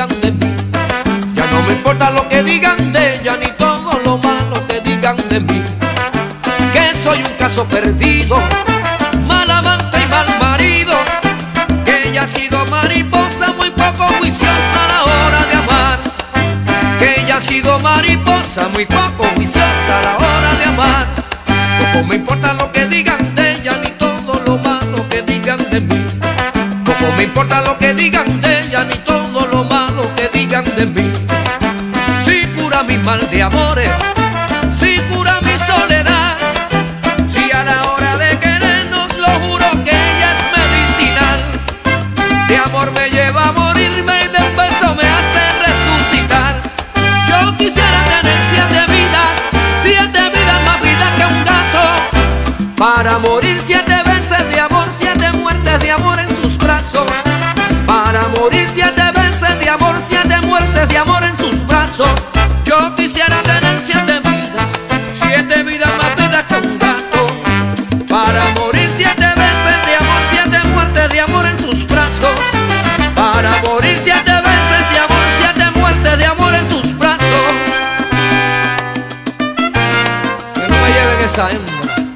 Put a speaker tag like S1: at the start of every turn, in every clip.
S1: digan de mí. Ya no me importa lo que digan de ella, ni todo lo malo que digan de mí. Que soy un caso perdido, mal amante y mal marido. Que ella ha sido mariposa, muy poco juiciosa a la hora de amar. Que ella ha sido mariposa, muy poco juiciosa a la hora de amar. Poco me importa lo que digan de ella, ni todo lo malo que digan de mí. Poco me importa lo que digan de ella, ni todo lo malo que digan de mí. Si cura mi mal de amores, si cura mi soledad, si a la hora de querernos lo juro que ella es medicinal. De amor me lleva a morirme y de un beso me hace resucitar. Yo quisiera tener 7 vidas más vidas que un gato, para morir 7 veces de amor, 7 muertes de amor en sus brazos. Para morir 7 veces de amor, 7 muertes de amor en sus brazos. Yo quisiera tener 7 vidas más vidas que un gato, para morir 7 veces de amor, 7 muertes de amor en sus brazos. Para morir 7 veces de amor, 7 muertes de amor en sus brazos. Que no me lleven esa hembra.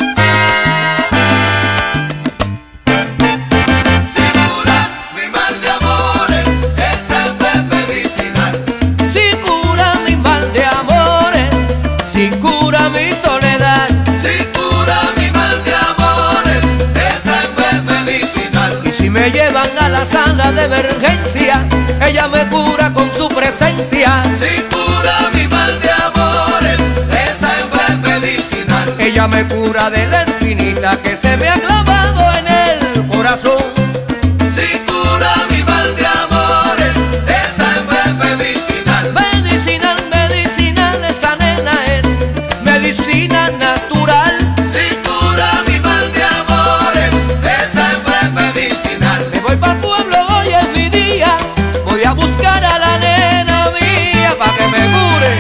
S1: Mi soledad,
S2: si cura mi mal de amores, esa es medicinal.
S1: Y si me llevan a la sala de emergencia, ella me cura con su presencia.
S2: Si cura mi mal de amores, esa es medicinal.
S1: Ella me cura de la espinita que se me ha clavado en el corazón.
S2: Si cura mi mal de amores, esa es medicinal.
S1: Medicinal, medicinal, esa nena es medicina natural.
S2: Si cura mi mal de amores, esa es medicinal.
S1: Me voy pa' pueblo, hoy es mi día. Voy a buscar a la nena mía pa' que me cure.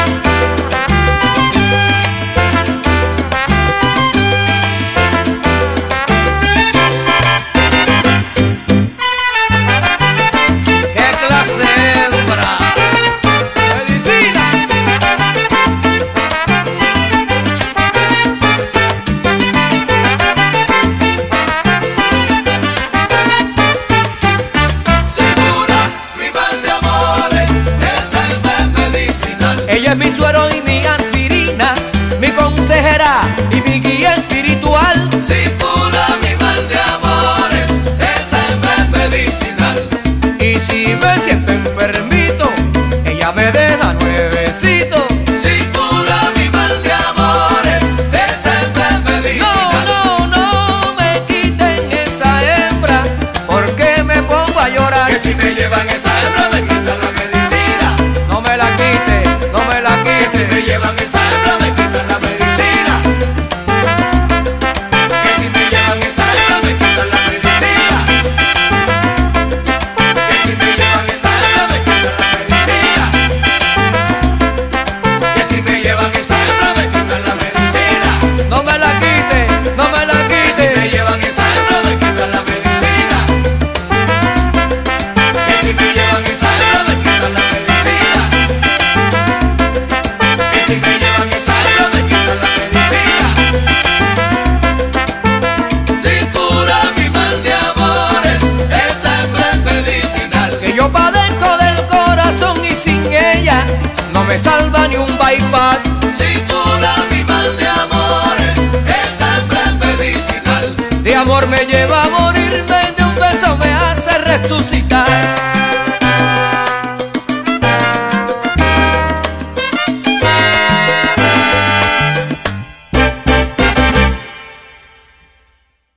S1: ¿Qué clase de hembra? Medicina. Ella es mi suero y mi aspirina, mi consejera y mi guía espiritual.
S2: Si cura mi mal de amores, esa es medicinal.
S1: Y si me siento enfermito, ella me deja nuevecito.
S2: Si cura mi mal de amores, esa es medicinal.
S1: No, no, no me quiten esa hembra, porque me pongo a llorar.
S2: Que si me llevan esa hembra me quitan la medicina.
S1: No me la quite, no me la quite.
S2: Que si me llevan esa hembra me quitan la medicina. Que si me llevan esa hembra me quitan la medicina. Que si me llevan esa hembra me quitan la medicina. Que si me llevan esa hembra me quitan la medicina.
S1: No me la quite, no me la
S2: Que si me
S1: quite.
S2: llevan esa hembra me quitan la medicina. Que si me llevan esa hembra me quitan la medicina. Que si me llevan esa hembra me quitan la medicina. Si cura mi mal de amores, esa es medicinal.
S1: Que yo padezco del corazón y sin ella no me salva ni un bypass.
S2: Si